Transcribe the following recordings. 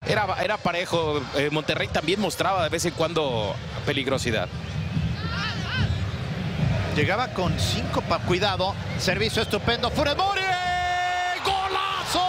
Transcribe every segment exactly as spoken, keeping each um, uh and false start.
Era, era parejo. Eh, Monterrey también mostraba de vez en cuando peligrosidad. Llegaba con cinco para cuidado. Servicio estupendo. Funes Mori. ¡Golazo!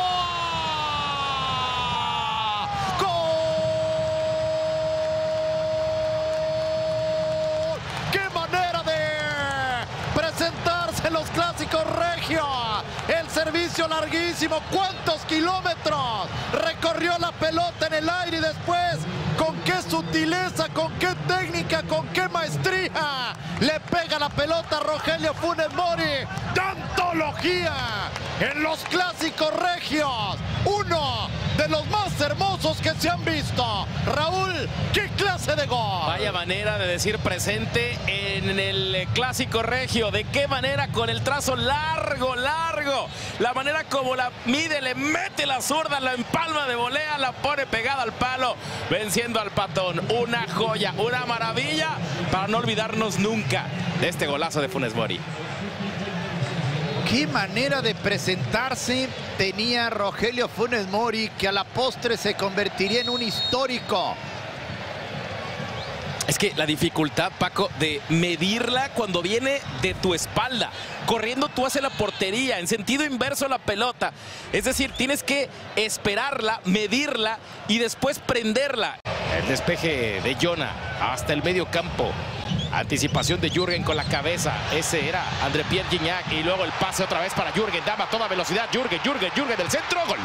¡Gol! ¡Qué manera de presentarse en los clásicos regios! El servicio larguísimo. ¿Cuántos kilómetros? Recorrió la pelota en el aire y después, con qué sutileza, con qué técnica, con qué maestría, le pega la pelota a Rogelio Funes Mori. ¡De antología en los clásicos regios! Uno de los más hermosos que se han visto. Raúl, ¿qué clase de gol? Vaya manera de decir presente en el clásico regio. ¿De qué manera? Con el trazo largo, largo. La manera como la mide, le mete la zurda, la empalma de volea, la pone pegada al palo, venciendo al Patón. Una joya, una maravilla para no olvidarnos nunca de este golazo de Funes Mori. Qué manera de presentarse tenía Rogelio Funes Mori, que a la postre se convertiría en un histórico. Es que la dificultad, Paco, de medirla cuando viene de tu espalda. Corriendo tú hacia la portería, en sentido inverso la pelota. Es decir, tienes que esperarla, medirla y después prenderla. El despeje de Jonah hasta el medio campo. Anticipación de Jürgen con la cabeza. Ese era André Pierre Gignac. Y luego el pase otra vez para Jürgen. Dama a toda velocidad. Jürgen, Jürgen, Jürgen del centro. Gol.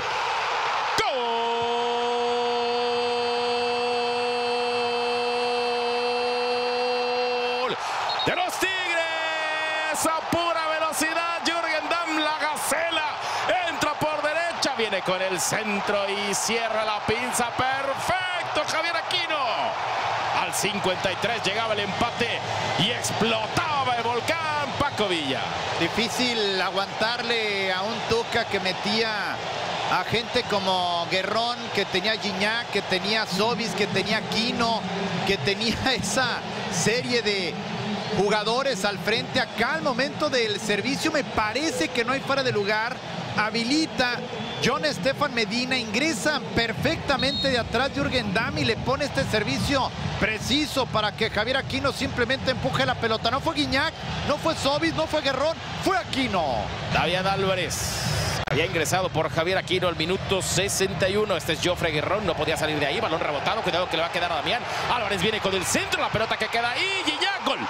¡Gol! De los Tigres. A pura velocidad. Jürgen Damm, la gacela. Entra por derecha. Viene con el centro y cierra la pinza. Perfecto, Javier Aquino. Al cincuenta y tres llegaba el empate y explotaba el volcán. Paco Villa. Difícil aguantarle a un Tuca que metía a gente como Guerrón, que tenía Gignac, que tenía Sobis, que tenía Aquino, que tenía esa serie de jugadores al frente. Acá al momento del servicio me parece que no hay fuera de lugar. Habilita John Estefan Medina, ingresa perfectamente de atrás Jürgen Damm y le pone este servicio preciso para que Javier Aquino simplemente empuje la pelota. No fue Gignac, no fue Sobis, no fue Guerrón, fue Aquino. David Álvarez había ingresado por Javier Aquino al minuto sesenta y uno. Este es Jofre Guerrón, no podía salir de ahí. Balón rebotado, cuidado que le va a quedar a Damián. Álvarez viene con el centro, la pelota que queda ahí. Gignac, gol.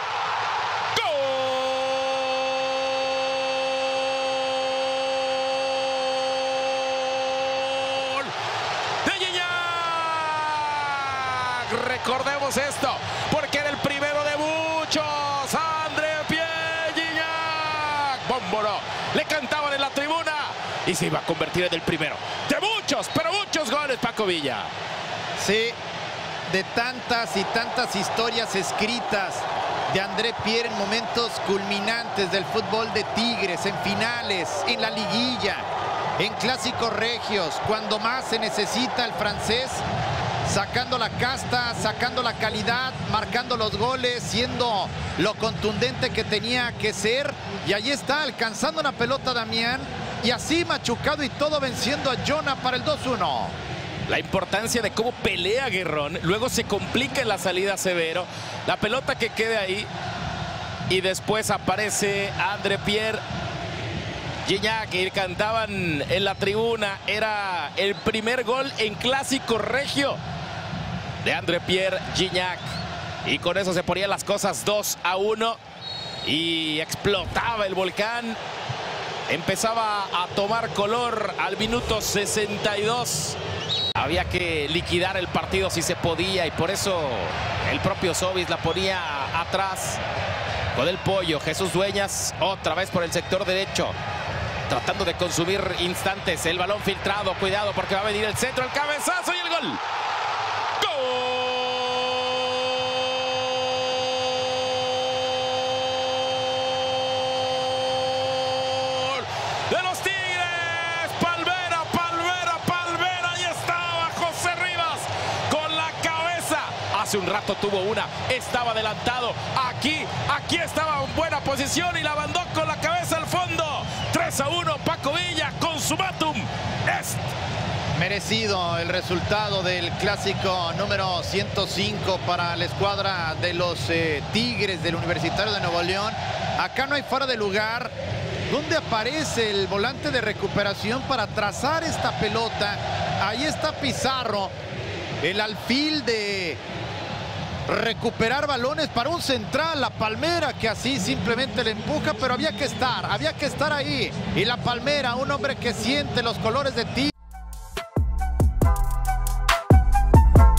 Recordemos esto, porque era el primero de muchos. André Pierre Gignac. Bómbolo. Le cantaban en la tribuna y se iba a convertir en el primero de muchos, pero muchos goles, Paco Villa. Sí, de tantas y tantas historias escritas de André Pierre en momentos culminantes del fútbol de Tigres, en finales, en la liguilla, en clásicos regios, cuando más se necesita el francés, sacando la casta, sacando la calidad, marcando los goles, siendo lo contundente que tenía que ser. Y ahí está, alcanzando una pelota Damián, y así machucado y todo, venciendo a Jonah para el dos uno. La importancia de cómo pelea Guerrón, luego se complica en la salida Severo, la pelota que quede ahí, y después aparece André Pierre Gignac, que cantaban en la tribuna. Era el primer gol en clásico regio de André Pierre Gignac, y con eso se ponían las cosas dos a uno y explotaba el volcán. Empezaba a tomar color al minuto sesenta y dos. Había que liquidar el partido si se podía, y por eso el propio Sobis la ponía atrás con el Pollo. Jesús Dueñas otra vez por el sector derecho, tratando de consumir instantes. El balón filtrado, cuidado porque va a venir el centro, el cabezazo y el gol. ¡Gol de los Tigres! Palmera, Palmera, Palmera. Ahí estaba José Rivas con la cabeza. Hace un rato tuvo una, estaba adelantado. Aquí, aquí estaba en buena posición y la mandó con la cabeza al fondo. tres a uno, Paco Villa, consumatum est. Merecido el resultado del clásico número ciento cinco para la escuadra de los eh, Tigres del Universitario de Nuevo León. Acá no hay fuera de lugar. ¿Dónde aparece el volante de recuperación para trazar esta pelota? Ahí está Pizarro, el alfil de recuperar balones para un central, la Palmera, que así simplemente le empuja, pero había que estar, había que estar ahí. Y la Palmera, un hombre que siente los colores de Tigres.